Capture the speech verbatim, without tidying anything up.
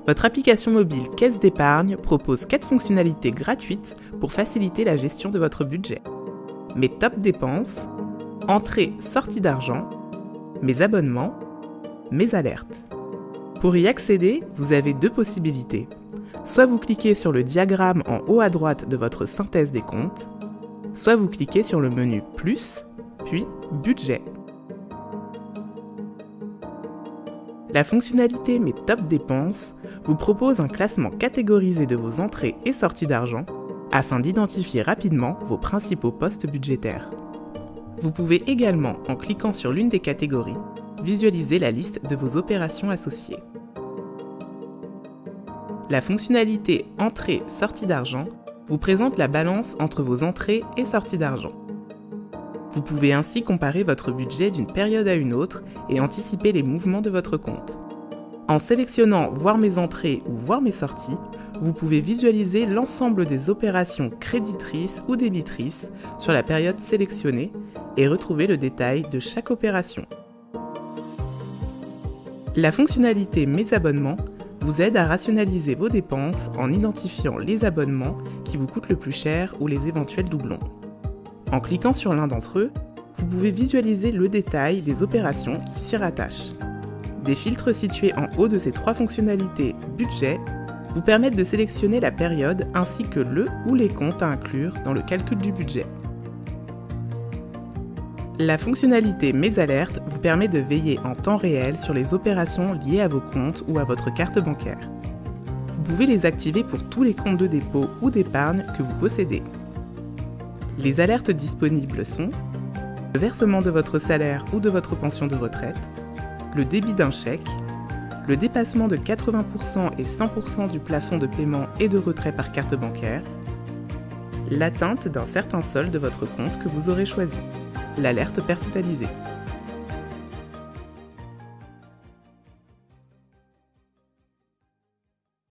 Votre application mobile Caisse d'épargne propose quatre fonctionnalités gratuites pour faciliter la gestion de votre budget. Mes top dépenses, entrée-sortie d'argent, mes abonnements, mes alertes. Pour y accéder, vous avez deux possibilités. Soit vous cliquez sur le diagramme en haut à droite de votre synthèse des comptes, soit vous cliquez sur le menu Plus, puis Budget. La fonctionnalité Mes top dépenses vous propose un classement catégorisé de vos entrées et sorties d'argent afin d'identifier rapidement vos principaux postes budgétaires. Vous pouvez également, en cliquant sur l'une des catégories, visualiser la liste de vos opérations associées. La fonctionnalité Entrée-sortie d'argent vous présente la balance entre vos entrées et sorties d'argent. Vous pouvez ainsi comparer votre budget d'une période à une autre et anticiper les mouvements de votre compte. En sélectionnant Voir mes entrées ou Voir mes sorties, vous pouvez visualiser l'ensemble des opérations créditrices ou débitrices sur la période sélectionnée et retrouver le détail de chaque opération. La fonctionnalité Mes abonnements vous aide à rationaliser vos dépenses en identifiant les abonnements qui vous coûtent le plus cher ou les éventuels doublons. En cliquant sur l'un d'entre eux, vous pouvez visualiser le détail des opérations qui s'y rattachent. Des filtres situés en haut de ces trois fonctionnalités Budget vous permettent de sélectionner la période ainsi que le ou les comptes à inclure dans le calcul du budget. La fonctionnalité Mes alertes vous permet de veiller en temps réel sur les opérations liées à vos comptes ou à votre carte bancaire. Vous pouvez les activer pour tous les comptes de dépôt ou d'épargne que vous possédez. Les alertes disponibles sont le versement de votre salaire ou de votre pension de retraite, le débit d'un chèque, le dépassement de quatre-vingts pour cent et cent pour cent du plafond de paiement et de retrait par carte bancaire, l'atteinte d'un certain solde de votre compte que vous aurez choisi, l'alerte personnalisée.